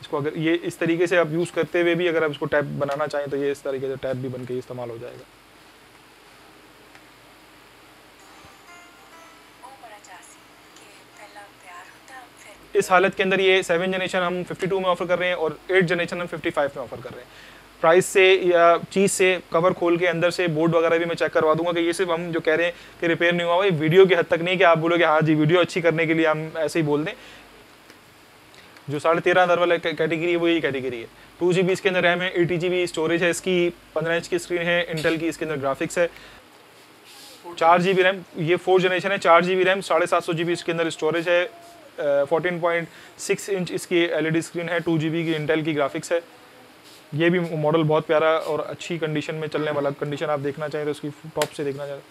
इसको अगर ये इस तरीके से आप यूज़ करते हुए भी अगर आप इसको टैब बनाना चाहें तो ये इस तरीके से टैब भी बन के इस्तेमाल हो जाएगा। इस हालत के अंदर ये 7 जनरेशन हम 52 में ऑफर कर रहे हैं और 8 जनरेशन हम 55 में ऑफर कर रहे हैं। प्राइस से या चीज़ से कवर खोल के अंदर से बोर्ड वगैरह भी मैं चेक करवा दूंगा कि ये सिर्फ हम जो कह रहे हैं कि रिपेयर नहीं हुआ हुआ, ये वीडियो की हद तक नहीं कि आप बोलोगे हाँ जी वीडियो अच्छी करने के लिए हम ऐसे ही बोल दें। जो 13,500 वाला कैटेगरी है वो यही कैटेगरी है। 2 GB इसके अंदर रैम है, 80 GB स्टोरेज है, इसकी 15 इंच की स्क्रीन है, इंटेल की इसके अंदर ग्राफिक्स है, 4 GB रैम, ये 4 जनरेशन है, 4 GB रैम, 750 GB इसके अंदर स्टोरेज है, 14.6 इंच इसकी LED स्क्रीन है, 2 GB की इंटेल की ग्राफिक्स है। ये भी मॉडल बहुत प्यारा और अच्छी कंडीशन में चलने वाला, कंडीशन आप देखना चाहें तो इसकी टॉप से देखना चाहें।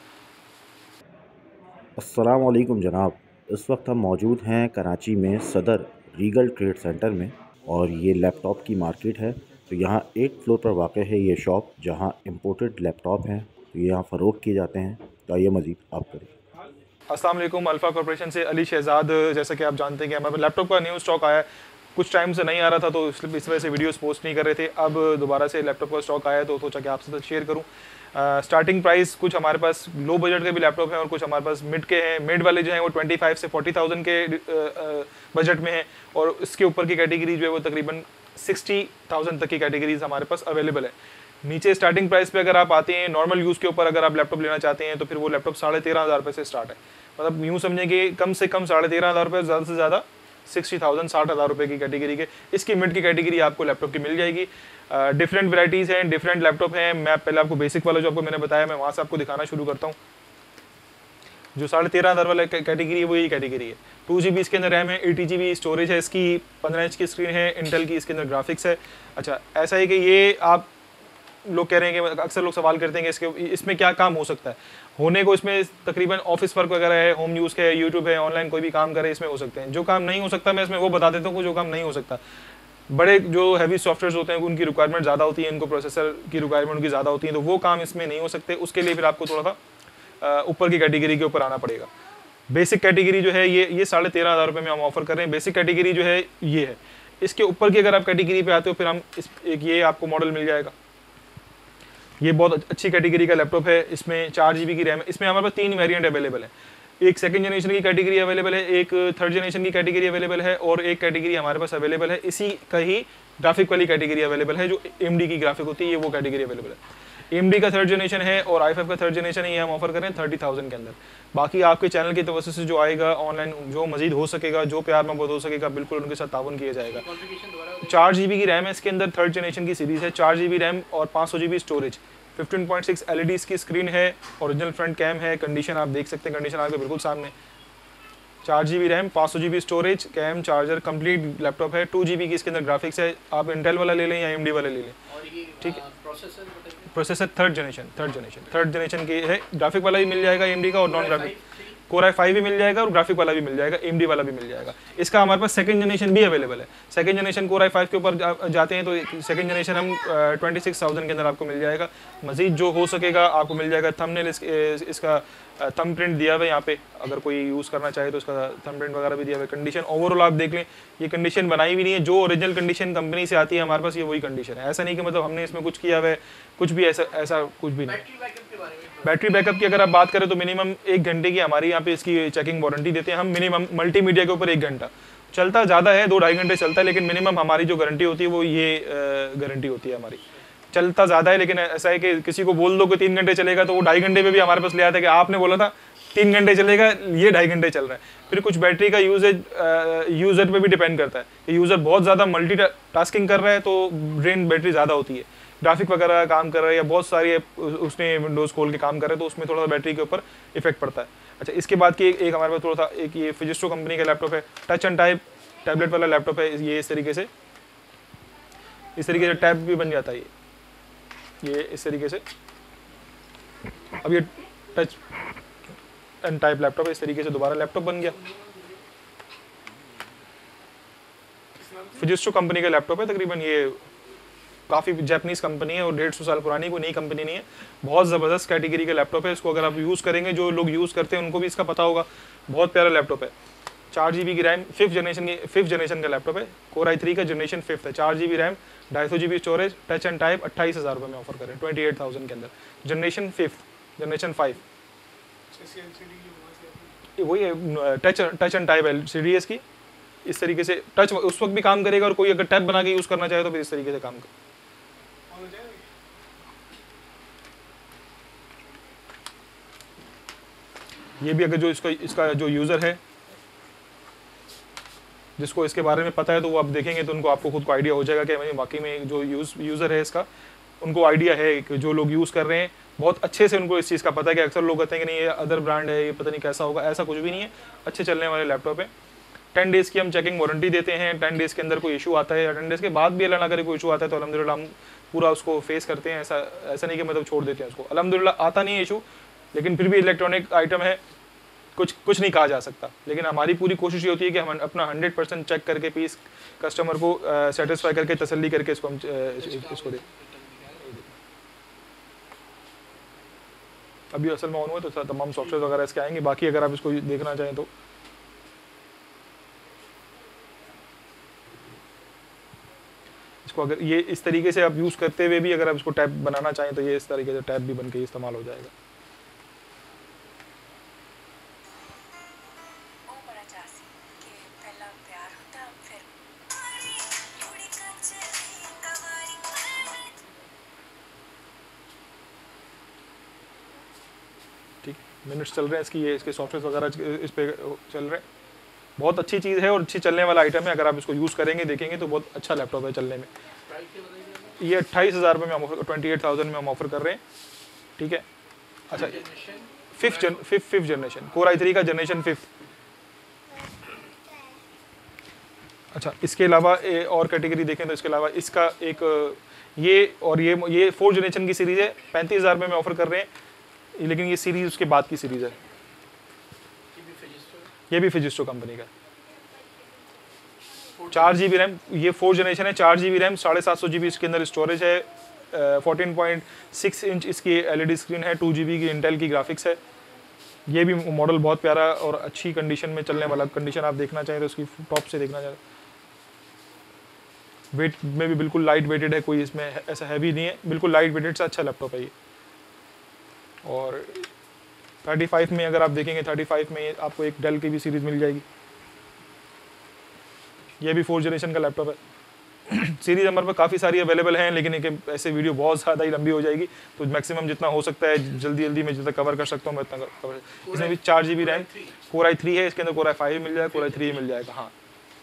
अस्सलाम वालेकुम जनाब, इस वक्त हम मौजूद हैं कराची में सदर रीगल ट्रेड सेंटर में और ये लैपटॉप की मार्केट है। तो यहाँ 8 फ्लोर पर वाक़ है ये शॉप जहाँ इम्पोर्टेड लैपटॉप हैं तो ये यहाँ फ़रोख्त किए जाते हैं। तो आइए मज़ीद आप करें। अस्सलाम वालेकुम, अल्फ़ा कॉर्पोरेशन से अली शहजाद। जैसा कि आप जानते हैं कि हमारे लैपटॉप का न्यू स्टॉक आया, कुछ टाइम से नहीं आ रहा था तो इस वजह से वीडियोस पोस्ट नहीं कर रहे थे। अब दोबारा से लैपटॉप का स्टॉक आया तो सोचा कि आपसे साथ शेयर करूं। स्टार्टिंग प्राइस कुछ हमारे पास लो बजट के भी लैपटॉप हैं और कुछ हमारे पास मिड के हैं। मिड वाले जो हैं वो 25 से 40,000 के बजट में हैं और इसके ऊपर की कैटेगरी जो है वो तकरीबन 60,000 तक की कैटेगरीज हमारे पास अवेलेबल है। नीचे स्टार्टिंग प्राइस पे अगर आप आते हैं नॉर्मल यूज़ के ऊपर, अगर आप लैपटॉप लेना चाहते हैं तो फिर वो लैपटॉप 13,500 रुपये से स्टार्ट है। मतलब यूँ समझें कि कम से कम 13,500 रुपये, ज़्यादा से ज़्यादा 60,000 60,000 रुपये की कैटेगरी के, इसकी मिड की कैटेगरी आपको लैपटॉप की मिल जाएगी। डिफरेंट वैराइटीज़ हैं, डिफरेंट लैपटॉप हैं। मैं पहले आपको बेसिक वाला जो आपको मैंने बताया मैं वहाँ से आपको दिखाना शुरू करता हूँ। जो 13,500 वाला कैटेगरी है वो यही कैटेगरी है। 2 GB इसके अंदर रैम है, 80 GB स्टोरेज है, इसकी 15 इंच की स्क्रीन है, इंटेल की इसके अंदर ग्राफिक्स है। अच्छा, ऐसा है कि ये आप लोग कह रहे हैं कि अक्सर लोग सवाल करते हैं कि इसमें क्या काम हो सकता है। होने को इसमें तकरीबन ऑफिस वर्क वगैरह है, होम यूज़ का है, यूट्यूब है, ऑनलाइन कोई भी काम करे इसमें हो सकते हैं। जो काम नहीं हो सकता मैं इसमें वो बता देता हूँ। जो काम नहीं हो सकता, बड़े जो हैवी सॉफ्टवेयर होते हैं उनकी रिक्वायरमेंट ज़्यादा होती है, इनको प्रोसेसर की रिक्वायरमेंट उनकी ज़्यादा होती है, तो वो काम इसमें नहीं हो सकते। उसके लिए फिर आपको थोड़ा सा ऊपर की कैटेगरी के ऊपर आना पड़ेगा। बेसिक कैटेगरी जो है ये 13,500 रुपये में हम ऑफर कर रहे हैं। बेसिक कैटेगरी जो है ये है। इसके ऊपर की अगर आप कैटेगरी पे आते हो फिर हम एक ये आपको मॉडल मिल जाएगा। ये बहुत अच्छी कैटेगरी का लैपटॉप है। इसमें 4 GB की रैम है। इसमें हमारे पास 3 वेरिएंट अवेलेबल है। एक सेकंड जनरेशन की कैटेगरी अवेलेबल है, एक थर्ड जनरेशन की कैटेगरी अवेलेबल है और एक कैटेगरी हमारे पास अवेलेबल है इसी का ही ग्राफिक वाली कैटेगरी अवेलेबल है, जो AMD की ग्राफिक होती है, ये वो कैटेगरी अवेलेबल है। AMD का थर्ड जनरेशन है और i5 का थर्ड जनरेशन है, ये हम ऑफर करें 30,000 के अंदर। बाकी आपके चैनल की तवज्जो से जो आएगा ऑनलाइन, जो मजीद हो सकेगा, जो प्यार मोहब्बत हो सकेगा, बिल्कुल उनके साथ ताउन किया जाएगा। 4 GB की रैम है इसके अंदर, थर्ड जनरेशन की सीरीज़ है। 4 GB रैम और 500 GB स्टोरेज, 15.6 LEDs की स्क्रीन है, ओरिजिनल फ्रंट कैम है, कंडीशन आप देख सकते हैं, कंडीशन आपके बिल्कुल सामने। 4 GB RAM, 500 GB storage, cam, charger, complete laptop है। 2 GB की इसके अंदर ग्राफिक्स है। आप इंटेल वाला ले लें या AMD वाला ले लें, ठीक है। प्रोसेसर थर्ड जनरेशन की है। ग्राफिक वाला भी मिल जाएगा AMD का और नॉन ग्राफिक Core i5 भी मिल जाएगा और ग्राफिक वाला भी मिल जाएगा, AMD वाला भी मिल जाएगा। इसका हमारे पास सेकंड जनरेशन भी अवेलेबल है। सेकंड जनरेशन Core i5 के ऊपर जाते हैं तो सेकंड जनरेशन हम 26,000 के अंदर आपको मिल जाएगा। मजीद जो हो सकेगा आपको मिल जाएगा। थंबनेल इसका थंब प्रिंट दिया हुआ है यहाँ पे, अगर कोई यूज़ करना चाहे तो इसका थंब प्रिंट वगैरह भी दिया हुआ है। कंडीशन ओवरऑल आप देख लें, ये कंडीशन बनाई भी नहीं है, जो ओरिजिनल कंडीशन कंपनी से आती है हमारे पास ये वही कंडीशन है। ऐसा नहीं कि मतलब हमने इसमें कुछ किया हुआ है, कुछ भी ऐसा कुछ भी नहीं। बैटरी बैकअप की अगर आप बात करें तो मिनिमम 1 घंटे की हमारी यहाँ पे इसकी चेकिंग वारंटी देते हैं हम। मिनिमम मल्टीमीडिया के ऊपर 1 घंटा चलता, ज़्यादा है 2-2.5 घंटे चलता है, लेकिन मिनिमम हमारी जो गारंटी होती है वो ये गारंटी होती है हमारी। चलता ज़्यादा है लेकिन ऐसा है कि किसी को बोल दो कि 3 घंटे चलेगा तो वो 2.5 घंटे पे भी हमारे पास ले आता है कि आपने बोला था 3 घंटे चलेगा, ये 2.5 घंटे चल रहा है। फिर कुछ बैटरी का यूज़र पे भी डिपेंड करता है कि यूज़र बहुत ज़्यादा मल्टी टास्किंग कर रहा है तो ड्रेन बैटरी ज़्यादा होती है। ग्राफिक वगैरह काम कर रहा है या बहुत सारी उसने विंडोज़ खोल के काम कर रहा है तो उसमें थोड़ा सा बैटरी के ऊपर इफेक्ट पड़ता है। अच्छा, इसके बाद की एक हमारे पास थोड़ा सा एक ये फिजिस्टो कंपनी का लैपटॉप है, टच एंड टाइप टैबलेट वाला लैपटॉप है। ये इस तरीके से टैब भी बन जाता है। ये इस तरीके से, अब ये टच एंड टाइप लैपटॉप है, इस तरीके से दोबारा लैपटॉप बन गया। फिजिस्टो कंपनी का लैपटॉप है, तकरीबन ये काफ़ी जापानीज़ कंपनी है और 150 साल पुरानी, कोई नई कंपनी नहीं है। बहुत ज़बरदस्त कैटेगरी का लैपटॉप है। इसको अगर आप यूज़ करेंगे, जो लोग यूज़ करते हैं उनको भी इसका पता होगा, बहुत प्यारा लैपटॉप है। 4 GB की रैम, फिफ्थ जनरेशन का लैपटॉप है, Core i3 का जनरेशन 5th है, 4 GB RAM, 250 GB storage, touch and type, 28,000 रुपये में ऑफर करें, 28,000 के अंदर, जनरेशन 5th, जनरेशन 5, वही है टच एंड टाइप है सीडीएस की। इस तरीके से टच उस वक्त भी काम करेगा, और कोई अगर टैब बना के यूज़ करना चाहे तो फिर इस तरीके से काम कर। ये भी अगर जो इसका जो यूज़र है, जिसको इसके बारे में पता है, तो वो आप देखेंगे तो उनको आपको खुद को आइडिया हो जाएगा कि वाकई में जो यूज़र है इसका, उनको आइडिया है कि जो लोग यूज़ कर रहे हैं बहुत अच्छे से उनको इस चीज़ का पता है। कि अक्सर लोग कहते हैं कि नहीं ये अदर ब्रांड है, ये पता नहीं कैसा होगा, ऐसा कुछ भी नहीं है, अच्छे चलने वाले लैपटॉप है। 10 डेज़ की हम चेकिंग वारंटी देते हैं, 10 डेज़ के अंदर कोई इशू आता है या 10 डेज़ के बाद भी अल्लाह ना करे कोई इशू आता है तो अल्हम्दुलिल्लाह हम पूरा उसको फेस करते हैं। ऐसा नहीं कि मतलब छोड़ देते हैं उसको, अल्हम्दुलिल्लाह आता नहीं है इशू, लेकिन फिर भी इलेक्ट्रॉनिक आइटम है, कुछ नहीं कहा जा सकता। लेकिन हमारी पूरी कोशिश ये होती है कि हम अपना 100% चेक करके पीस कस्टमर को सेटिस्फाई करके तसल्ली करके इसको हम इसको दें। अभी असल में ऑन हुआ तो तमाम सॉफ्टवेयर वगैरह इसके आएंगे, बाकी अगर आप इसको देखना चाहें तो इसको अगर ये इस तरीके से आप यूज़ करते हुए भी अगर आप इसको टैब बनाना चाहें तो ये इस तरीके से टैब भी बन के इस्तेमाल हो जाएगा। ठीक, मिनट्स चल रहे हैं इसकी, ये इसके सॉफ्टवेयर वगैरह इस पे चल रहे हैं। बहुत अच्छी चीज़ है और अच्छी चलने वाला आइटम है, अगर आप इसको यूज़ करेंगे देखेंगे तो बहुत अच्छा लैपटॉप है चलने में। ये 28,000 रुपये में हम 28,000 में हम ऑफर कर रहे हैं। ठीक है, अच्छा फिफ्थ जनरेशन Core i3 का जनरेशन 5th। अच्छा, इसके अलावा और कैटेगरी देखें तो इसके अलावा इसका एक ये 4th जनरेशन की सीरीज़ है, 35,000 रुपये में ऑफर कर रहे हैं, लेकिन ये सीरीज़ उसके बाद की सीरीज़ है। ये भी फिजिस्टो कंपनी का, 4 GB रैम, ये 4th जनरेशन है, 4 GB रैम, 750 GB इसके अंदर स्टोरेज है, 14.6 इंच इसकी LED स्क्रीन है, 2 GB की इंटेल की ग्राफिक्स है। ये भी मॉडल बहुत प्यारा और अच्छी कंडीशन में चलने वाला, कंडीशन आप देखना चाहें तो इसकी टॉप से देखना चाहें, वेट में भी बिल्कुल लाइट वेटेड है, कोई इसमें ऐसा हैवी नहीं है, बिल्कुल लाइट वेटेड से अच्छा लैपटॉप है ये। और 35 में अगर आप देखेंगे 35 में आपको एक डेल की भी सीरीज़ मिल जाएगी, ये भी 4th जनरेशन का लैपटॉप है। सीरीज़ हमारे पास काफ़ी सारी अवेलेबल हैं, लेकिन एक ऐसे वीडियो बहुत ज़्यादा ही लंबी हो जाएगी, तो मैक्सिमम जितना हो सकता है जल्दी में जितना कवर कर सकता हूँ मैं उतना कवर। इसमें भी 4 GB रैम, Core i3 है, इसके अंदर Core i5 मिल जाएगा, Core i3 मिल जाएगा। हाँ,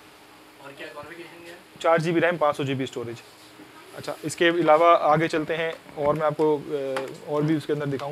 4 GB रैम, 500 GB स्टोरेज। अच्छा, इसके अलावा आगे चलते हैं और मैं आपको और भी उसके अंदर दिखाऊँ।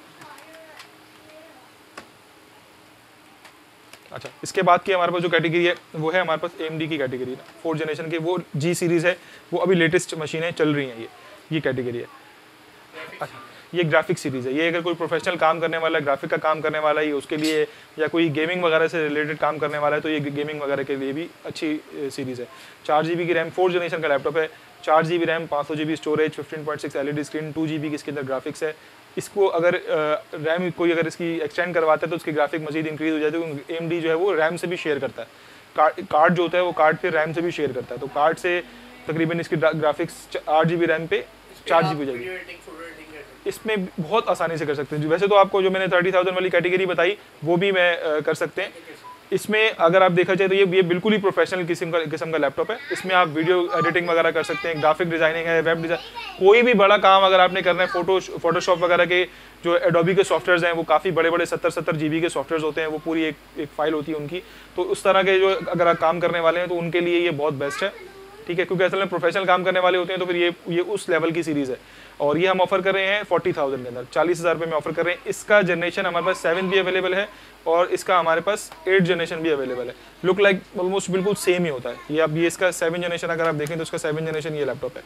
अच्छा, इसके बाद की हमारे पास जो कैटेगरी है वो है हमारे पास AMD की कैटेगरी ना, 4th जनरेशन की, वो G सीरीज़ है, वो अभी लेटेस्ट मशीनें चल रही हैं, ये कैटेगरी है। अच्छा, ये ग्राफिक सीरीज़ है, ये अगर कोई प्रोफेशनल काम करने वाला है, ग्राफिक का काम करने वाला है उसके लिए, या कोई गेमिंग वगैरह से रिलेटेड काम करने वाला है तो ये गेमिंग वगैरह के लिए भी अच्छी सीरीज़ है। 4 GB की रैम, 4th जनरेशन का लैपटॉप है, 4 GB RAM, 500 GB storage, 15.6 LED screen, 2 GB की इसके अंदर ग्राफिक्स है। इसको अगर रैम कोई अगर इसकी एक्सटेंड करवाता है तो उसकी ग्राफिक मजीद इंक्रीज़ हो जाती है, क्योंकि AMD जो है वो रैम से भी शेयर करता है, कार्ड जो होता है वो कार्ड फिर रैम से भी शेयर करता है, तो कार्ड से तकरीबन इसकी ग्राफिक्स 8 GB रैम पे 4 GB हो जाएगी। इसमें बहुत आसानी से कर सकते हैं। वैसे तो आपको जो मैंने 30,000 वाली कैटेगरी बताई वो भी मैं कर सकते हैं। इसमें अगर आप देखा जाए तो ये बिल्कुल ही प्रोफेशनल किस्म का लैपटॉप है। इसमें आप वीडियो एडिटिंग वगैरह कर सकते हैं, ग्राफिक डिज़ाइनिंग है, वेब डिज़ाइन, कोई भी बड़ा काम अगर आपने करना है, फोटोशॉप वगैरह के जो एडोबी के सॉफ्टवेयर्स हैं वो काफ़ी बड़े 70 GB के सॉफ्टवेयर्स होते हैं, वो पूरी एक फाइल होती है उनकी, तो उस तरह के जो अगर आप काम करने वाले हैं तो उनके लिए ये बहुत बेस्ट है। ठीक है, क्योंकि असल में प्रोफेशनल काम करने वाले होते हैं तो फिर ये उस लेवल की सीरीज़ है। और ये हम ऑफर कर रहे हैं 40,000 के अंदर, 40,000 रुपये में ऑफर कर रहे हैं। इसका जनरेशन हमारे पास 7 भी अवेलेबल है और इसका हमारे पास 8 जनरेशन भी अवेलेबल है। लुक लाइक ऑलमोस्ट बिल्कुल सेम ही होता है। ये अब ये इसका 7 जनरेशन अगर आप देखें तो इसका 7 जनरेशन ये लैपटॉप है।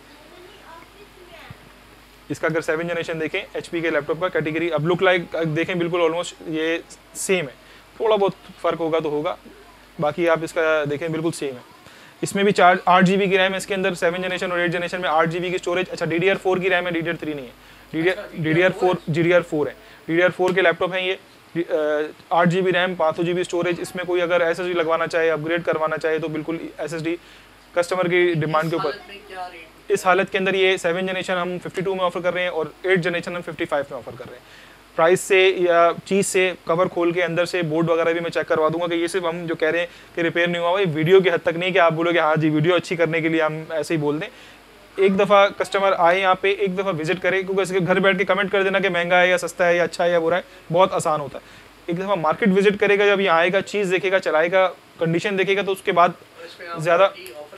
इसका अगर 7 जनरेशन देखें HP के लैपटॉप का कैटेगरी, अब लुक लाइक देखें बिल्कुल ऑलमोस्ट ये सेम है, थोड़ा बहुत फ़र्क होगा तो होगा, बाकी आप इसका देखें बिल्कुल सेम है। इसमें भी 8 GB की रैम है इसके अंदर, 7 जनरेशन और 8 जनरेशन में 8 GB की स्टोरेज। अच्छा, DDR4 की रैम है, DDR3 नहीं है, DDR4 है, DDR4 के लैपटॉप हैं ये। 8 GB रैम, 500 GB स्टोरेज। इसमें कोई अगर SSD लगवाना चाहे, अपग्रेड करवाना चाहे तो बिल्कुल SSD कस्टमर की डिमांड के ऊपर। इस हालत के अंदर ये 7 जनरेशन हम 52 में ऑफर कर रहे हैं और 8 जनरेशन हम 55 में ऑफर कर रहे हैं। प्राइस से या चीज़ से, कवर खोल के अंदर से बोर्ड वगैरह भी मैं चेक करवा दूंगा कि ये सिर्फ हम जो कह रहे हैं कि रिपेयर नहीं हुआ, ये वीडियो की हद तक नहीं कि आप बोलोगे हाँ जी वीडियो अच्छी करने के लिए हम ऐसे ही बोल दें। एक दफ़ा कस्टमर आए यहाँ पे, एक दफ़ा विजिट करे, क्योंकि ऐसे घर बैठ के कमेंट कर देना कि महंगा है या सस्ता है या अच्छा है या बुरा है बहुत आसान होता है। एक दफ़ा मार्केट विजिट करेगा, जब यहाँ आएगा, चीज़ देखेगा, चलाएगा, कंडीशन देखेगा, तो उसके बाद ज़्यादा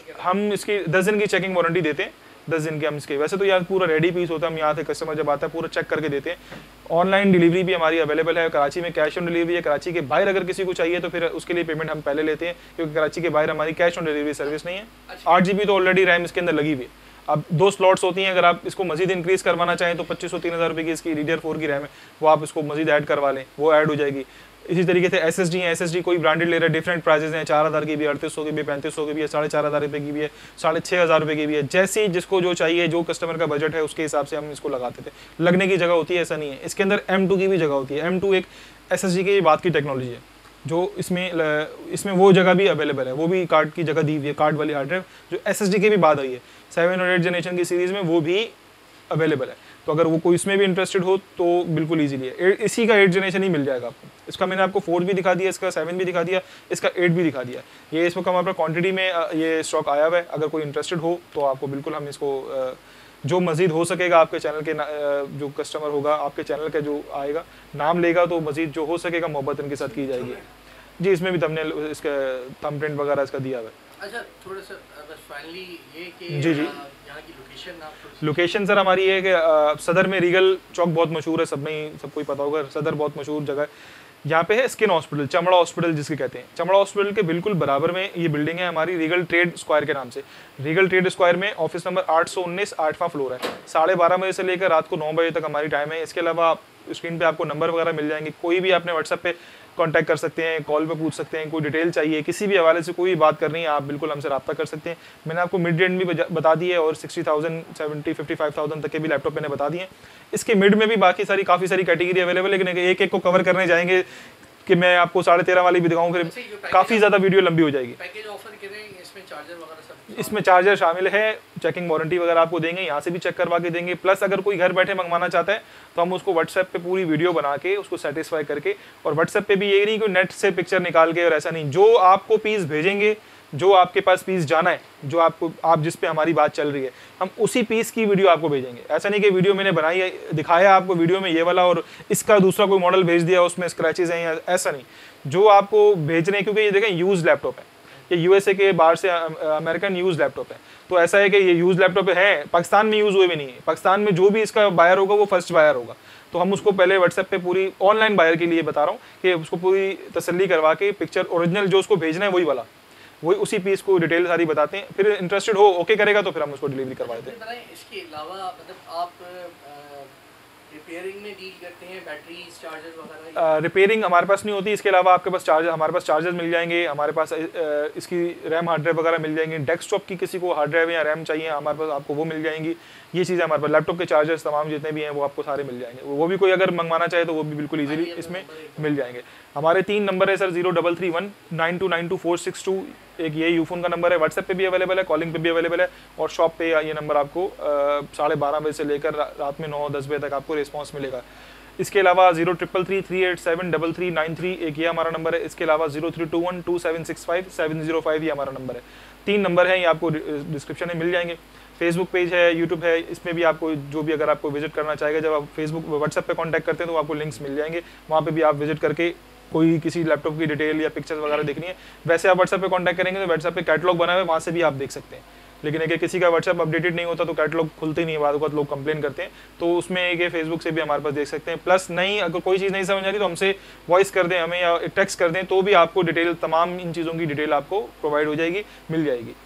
हम इसकी 10 दिन की चेकिंग वारंटी देते हैं। 10 दिन के हम इसके, वैसे तो यार पूरा रेडी पीस होता है, हम यहाँ से कस्टमर जब आता है पूरा चेक करके देते हैं। ऑनलाइन डिलीवरी भी हमारी अवेलेबल है, कराची में कैश ऑन डिलीवरी है। कराची के बाहर अगर किसी को चाहिए तो फिर उसके लिए पेमेंट हम पहले लेते हैं, क्योंकि कराची के बाहर हमारी कैश ऑन डिलीवरी सर्विस नहीं है। 8 GB तो ऑलरेडी रैम इसके अंदर लगी हुई है। अब 2 स्लॉट्स होती हैं, अगर आप इसको मजीद इंक्रीज़ करवाना चाहें तो 2500-3000 रुपये की इसकी DDR4 की रैम है, वो आप इसको मजीद ऐड करवा लें, वो ऐड हो जाएगी। इसी तरीके से SSD है, SSD कोई ब्रांडेड ले रहा है, डिफरेंट प्राइजेस हैं, 4000 की भी, 3800 की भी, 3500 की भी है, 4500 रुपये की भी है, 6500 रुपये की भी है। जैसे जिसको जो चाहिए, जो कस्टमर का बजट है उसके हिसाब से हम इसको लगाते थे। लगने की जगह होती है, ऐसा नहीं है। इसके अंदर M2 की भी जगह होती है। M2 एक SSD की बात की टेक्नोलॉजी है जो इसमें वो जगह भी अवेलेबल है, वो भी कार्ड की जगह दी हुई है, कार्ड वाली हार्ड ड्राइव जो SSD की भी बात आई है 7 और 8 जनरेशन की सीरीज़ में, वो भी अवेलेबल है। तो अगर वो कोई इसमें भी इंटरेस्टेड हो तो बिल्कुल इजीली है। इसी का 8 जनरेशन ही मिल जाएगा आपको। इसका मैंने आपको 4 भी दिखा दिया, इसका 7 भी दिखा दिया, इसका 8 भी दिखा दिया। ये इस वक्त हमारे पास क्वांटिटी में ये स्टॉक आया हुआ है। अगर कोई इंटरेस्टेड हो तो आपको बिल्कुल हम इसको जो मज़ीद हो सकेगा, आपके चैनल के जो कस्टमर होगा, आपके चैनल का जो आएगा नाम लेगा, तो मज़ीद जो हो सकेगा मोहब्बत इनके साथ की जाएगी। जी, इसमें भी थंबनेल, इसका थंबप्रिंट वगैरह इसका दिया हुआ है। अच्छा, थोड़ा सा बस फाइनली ये कि जी यहाँ की लोकेशन आप लोकेशन सर हमारी ये है कि सदर में रीगल चौक बहुत मशहूर है, सब में सबको ही पता होगा, सदर बहुत मशहूर जगह है। यहाँ पे है स्किन हॉस्पिटल, चमड़ा हॉस्पिटल जिसके कहते हैं। चमड़ा हॉस्पिटल के बिल्कुल बराबर में ये बिल्डिंग है हमारी, रीगल ट्रेड स्क्वायर के नाम से। रीगल ट्रेड स्क्वायर में ऑफिस नंबर 819 8वां फ्लोर है। 12:30 बजे से लेकर रात को 9 बजे तक हमारी टाइम है। इसके अलावा स्क्रीन पे आपको नंबर वगैरह मिल जाएंगे, कोई भी आपने व्हाट्सएप पे कांटेक्ट कर सकते हैं, कॉल पे पूछ सकते हैं, कोई डिटेल चाहिए, किसी भी हवाले से कोई बात करनी है, आप बिल्कुल हमसे रब्ता कर सकते हैं। मैंने आपको मिड रेंज भी बता दी है और 60,000, 70, 55,000 तक के भी लैपटॉप मैंने बता दिए। इसके मिड में भी बाकी सारी काफ़ी सारी कैटेगरी अवेलेबल है, लेकिन एक एक को कवर करने जाएंगे कि मैं आपको 13.5 वाली भी दिखाऊँ, फिर काफ़ी ज़्यादा वीडियो लंबी हो जाएगी। पैकेज ऑफर करें, इसमें चार्जर वगैरह सब, इसमें चार्जर शामिल है, चेकिंग वारंटी वगैरह आपको देंगे, यहाँ से भी चेक करवा के देंगे। प्लस अगर कोई घर बैठे मंगवाना चाहता है तो हम उसको व्हाट्सएप पे पूरी वीडियो बना के उसको सेटिस्फाई करके, और व्हाट्सएप पे भी ये नहीं कि नेट से पिक्चर निकाल के और ऐसा नहीं, जो आपको पीस भेजेंगे, जो आपके पास पीस जाना है, जो आप जिस पे हमारी बात चल रही है, हम उसी पीस की वीडियो आपको भेजेंगे। ऐसा नहीं कि वीडियो मैंने बनाई है, दिखाया आपको वीडियो में ये वाला और इसका दूसरा कोई मॉडल भेज दिया उसमें स्क्रैचेस हैं, या ऐसा नहीं। जो आपको भेज रहे हैं, क्योंकि ये देखें यूज लैपटॉप है, ये USA के बाहर से अमेरिकन यूज लैपटॉप है, तो ऐसा है कि ये यूज लैपटॉप है, पाकिस्तान में यूज़ हुए भी नहीं है। पाकिस्तान में जो भी इसका बायर होगा वो फर्स्ट बायर होगा, तो हम उसको पहले व्हाट्सएप पे पूरी ऑनलाइन बायर के लिए बता रहा हूँ कि उसको पूरी तसल्ली करवा के पिक्चर ओरिजिनल जो उसको भेजना है वही वाला, वही उसी पीस को डिटेल सारी बताते हैं। फिर इंटरेस्टेड हो, ओके करेगा तो फिर हम उसको डिलीवरी करवा देते हैं। इसके अलावा मतलब आप रिपेयरिंग में डील करते हैं, बैटरीज, चार्जर वगैरह? रिपेयरिंग हमारे पास नहीं होती। इसके अलावा आपके पास चार्जर, हमारे पास चार्जर मिल जाएंगे, हमारे पास इसकी रैम हार्ड ड्राइव वगैरह मिल जाएंगे। डेस्कटॉप की किसी को हार्ड ड्राइव या रैम चाहिए, हमारे पास आपको वो मिल जाएंगी। ये चीज़ें हमारे पास, लैपटॉप के चार्जर्स तमाम जितने भी हैं वो आपको सारे मिल जाएंगे। वो भी कोई अगर मंगवाना चाहे तो वो भी बिल्कुल ईजिली इसमें मिल जाएंगे। हमारे 3 नंबर है सर, 0331 9292 एक ये यूफोन का नंबर है, व्हाट्सएप पे भी अवेलेबल है, कॉलिंग पे भी अवेलेबल है, और शॉप पे ये नंबर आपको 12:30 बजे से लेकर रात में 9-10 बजे तक आपको रिस्पॉन्स मिलेगा। इसके अलावा 0333 387 3393 एक ये हमारा नंबर है। इसके अलावा 0321 2765 705 ये हमारा नंबर है। 3 नंबर है, ये आपको डिस्क्रिप्शन में मिल जाएंगे। फेसबुक पेज है, यूट्यूब है, इसमें भी आपको जो भी अगर आपको विजिट करना चाहेगा, जब आप फेसबुक व्हाट्सएप पे कांटेक्ट करते हैं तो आपको लिंक्स मिल जाएंगे, वहाँ पे भी आप विजिट करके कोई किसी लैपटॉप की डिटेल या पिक्चर्स वगैरह देखनी है। वैसे आप व्हाट्सएप पे कांटेक्ट करेंगे तो व्हाट्सएप पे कैटलॉग बना हुआ है, वहाँ से भी आप देख सकते हैं। लेकिन अगर किसी का व्हाट्सएप अपडेटेड नहीं होता तो कैटलॉग खुलते ही नहीं, बाद वक्त लोग कंप्लेन करते हैं, तो उसमें एक फेसबुक से भी हमारे पास देख सकते हैं। प्लस नहीं, अगर कोई चीज़ नहीं समझ आ रही तो हमसे वॉइस कर दें हमें, या टेक्स्ट कर दें, तो भी आपको डिटेल, तमाम इन चीज़ों की डिटेल आपको प्रोवाइड हो जाएगी, मिल जाएगी।